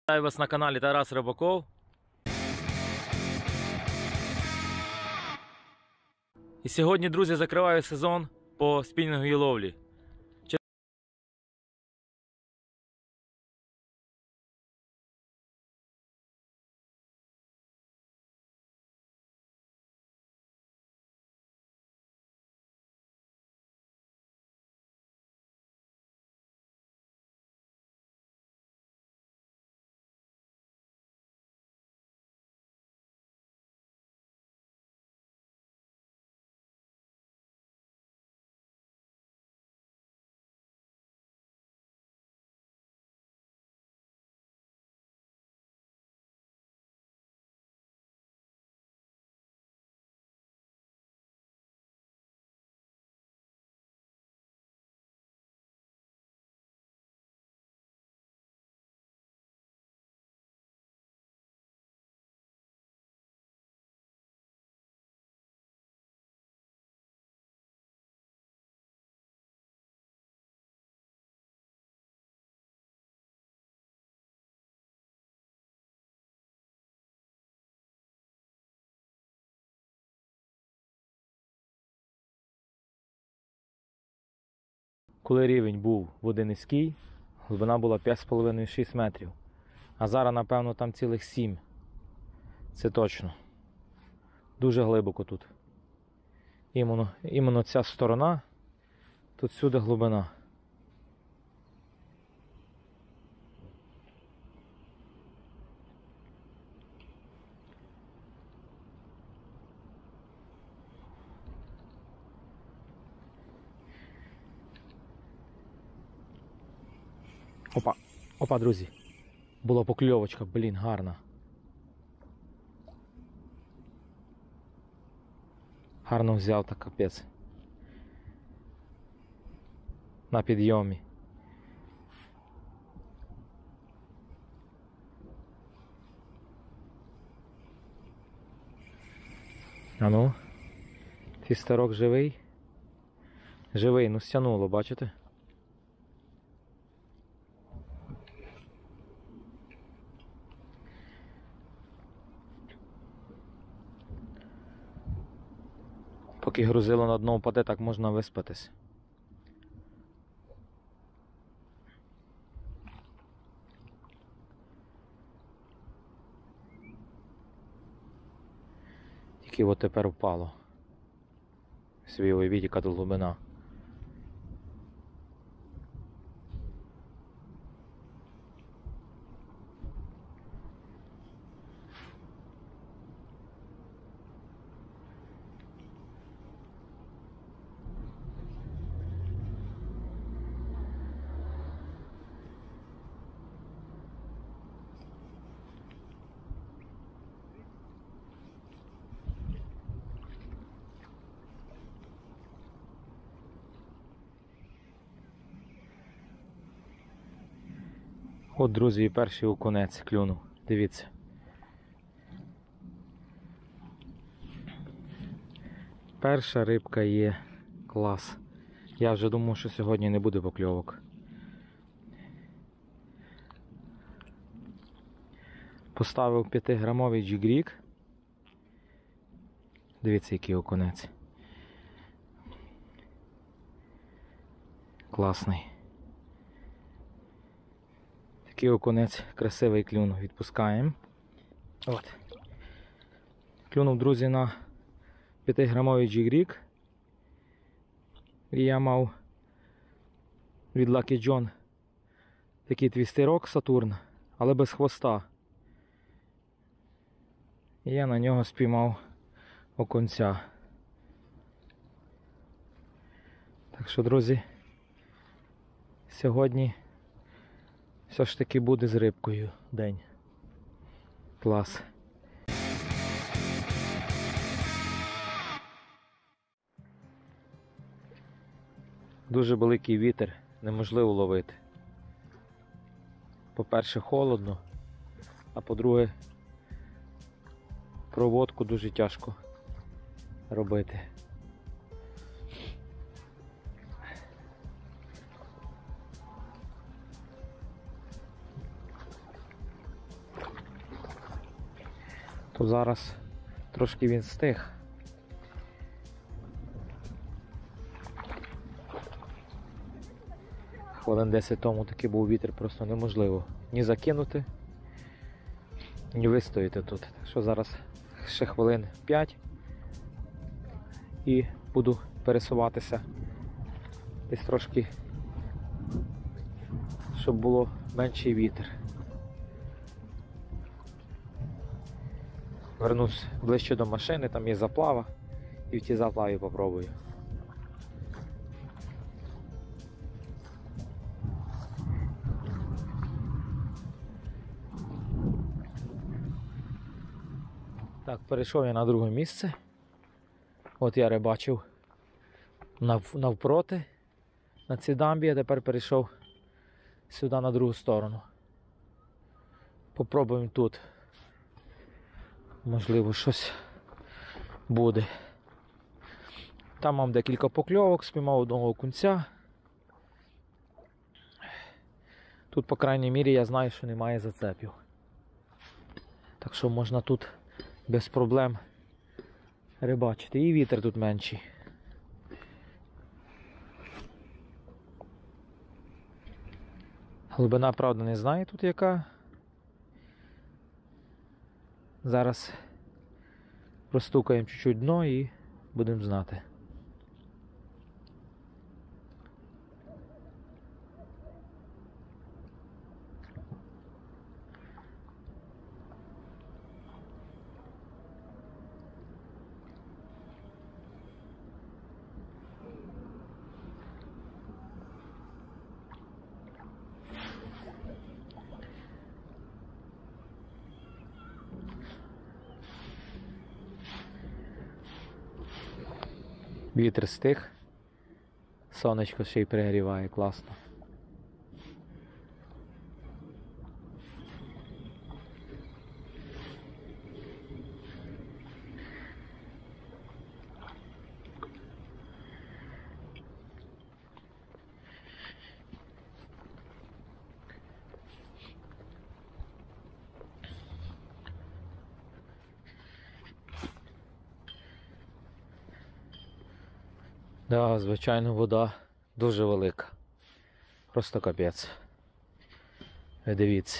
Вітаю вас на каналі Тарас Рибаков. І сьогодні, друзі, закриваю сезон по спінінговій ловлі. Коли рівень був води низький, глибина була 5,5-6 метрів. А зараз, напевно, там цілих 7. Це точно. Дуже глибоко тут. Іменно ця сторона, тут сюди глибина. Опа, друзі. Була покльовочка, блін, гарна. Гарно взяв, так капець. На підйомі. А ну. Твістерок живий. Живий, ну стянуло, бачите? Поки грузило на дно впаде, так можна виспатись. Тільки от тепер впало. Собі уявіть, яка тут глибина. От, друзі, і перший окунець клюнув. Дивіться. Перша рибка є. Клас. Я вже думав, що сьогодні не буде покльовок. Поставив 5-грамовий джигрік. Дивіться, який окунець. Класний. Такий окунець красивий клюнув. Відпускаємо. От. Клюнув, друзі, на 5-грамовий джигрік. І я мав від Lucky John такий твістерок Сатурн, але без хвоста. І я на нього спіймав окунця. Так що, друзі, сьогодні все ж таки буде з рибкою день. Клас. Дуже великий вітер, неможливо ловити. По-перше, холодно, а по-друге, проводку дуже тяжко робити. то зараз трошки він стих. Хвилин 10 тому такий був вітер, просто неможливо ні закинути, ні вистояти тут. Так що зараз ще хвилин 5 і буду пересуватися десь трошки, щоб було менший вітер. Вернусь ближче до машини, там є заплава, і в тій заплаві попробую. Так, перейшов я на друге місце. От я рибачив навпроти, на цій дамбі, а тепер перейшов сюди на другу сторону. Попробуємо тут. Можливо, щось буде. Там мав декілька покльовок, спіймав одного окунця. Тут, по крайній мірі, я знаю, що немає зацепів. Так що можна тут без проблем рибачити. І вітер тут менший. Глибина, правда, не знаю тут яка. Зараз простукаємо чуть-чуть дно і будемо знати. Вітер стих, сонечко ще й пригріває, класно. Да, звичайно, вода дуже велика. Просто капець. Ви дивіться.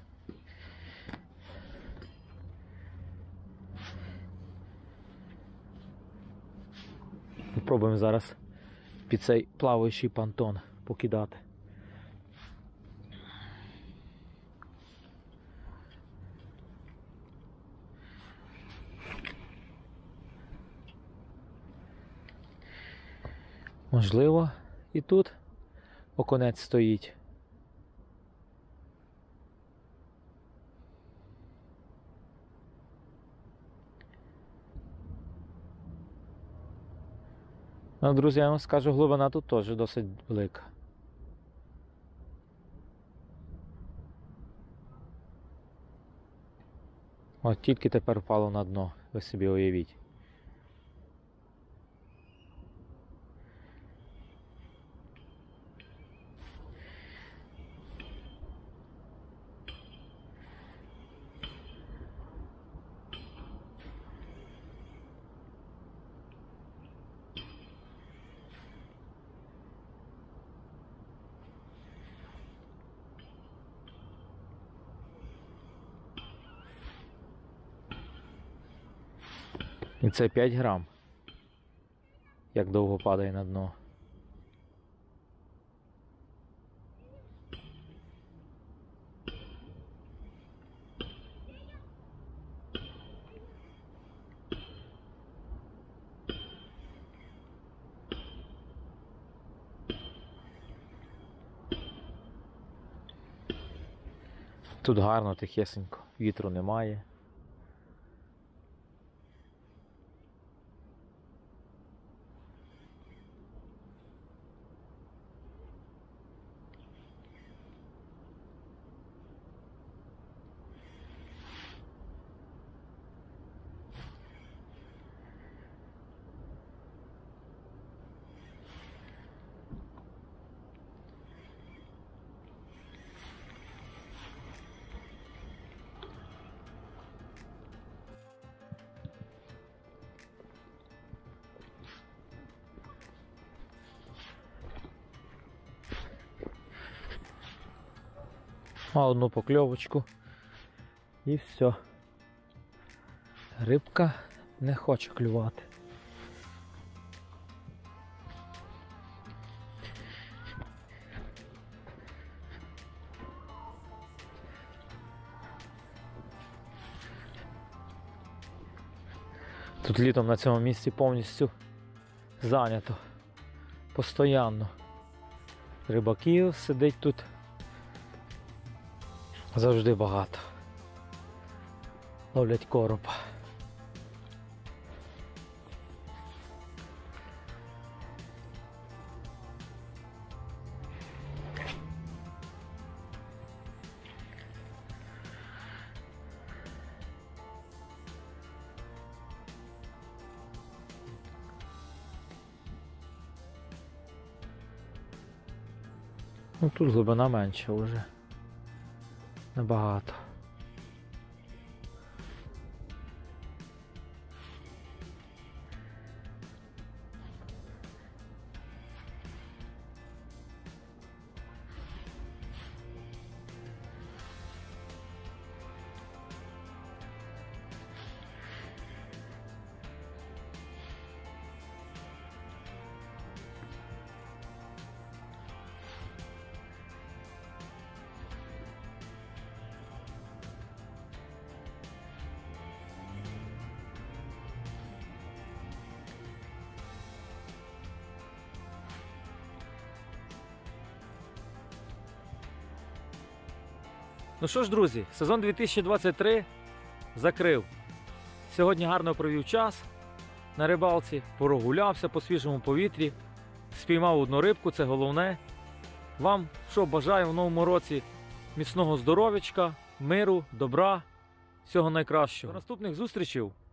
Попробуємо зараз під цей плаваючий понтон покидати. Можливо, і тут окунець стоїть. Ну, друзі, я вам скажу, глибина тут теж досить велика. От тільки тепер впало на дно, ви собі уявіть. І це 5 грам. Як довго падає на дно. Тут гарно, тихесенько, вітру немає. Одну покльовочку. І все. Рибка не хоче клювати. Тут літом на цьому місці повністю зайнято. Постоянно. Рибаків сидить тут завжди багато. Ловлять коропа. Ну, тут глибина менша вже. Набагато. Ну що ж, друзі, сезон 2023 закрив. Сьогодні гарно провів час на рибалці, прогулявся по свіжому повітрі, спіймав одну рибку, це головне. Вам що бажаю в новому році? Міцного здоров'ячка, миру, добра, всього найкращого. До наступних зустрічей!